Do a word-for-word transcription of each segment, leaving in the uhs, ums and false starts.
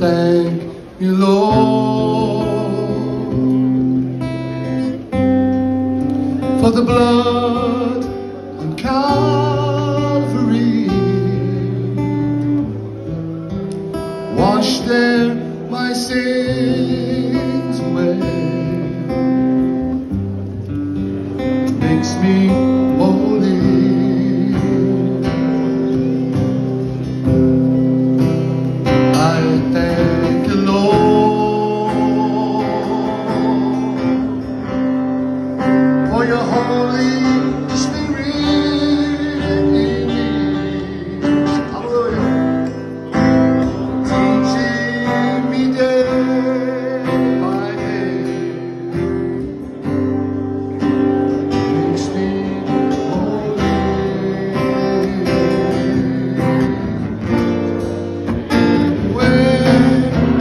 thank you, Lord, for the blood on Calvary. Wash there my sins away, makes me holy. I thank you, Lord, for your Holy Spirit in me. Hallelujah. Teaching me day by day, makes me holy. When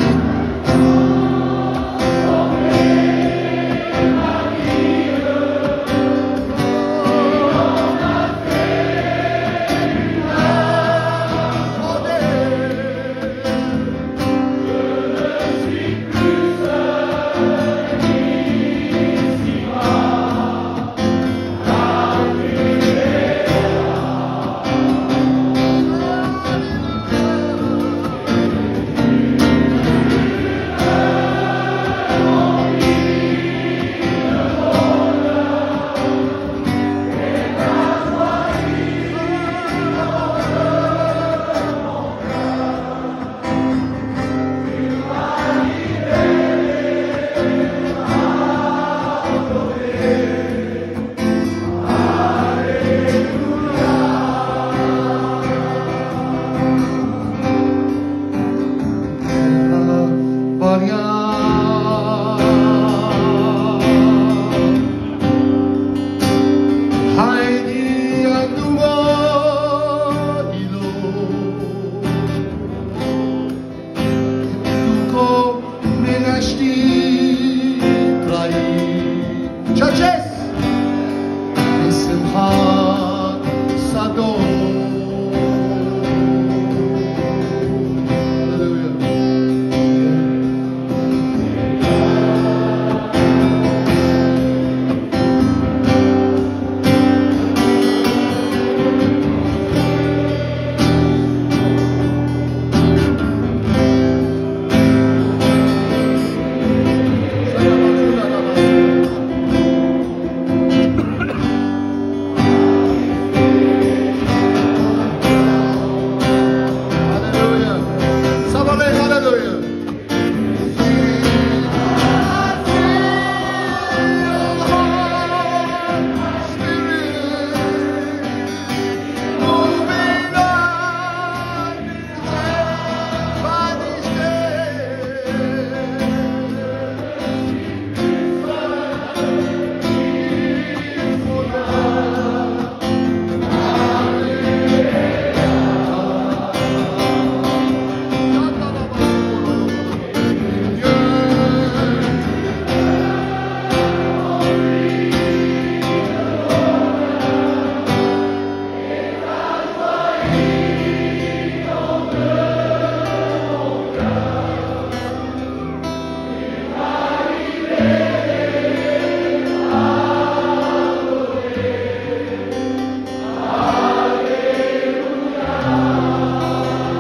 churches, Simchat Sador.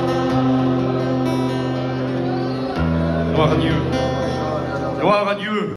Gloire à Dieu. Gloire à Dieu.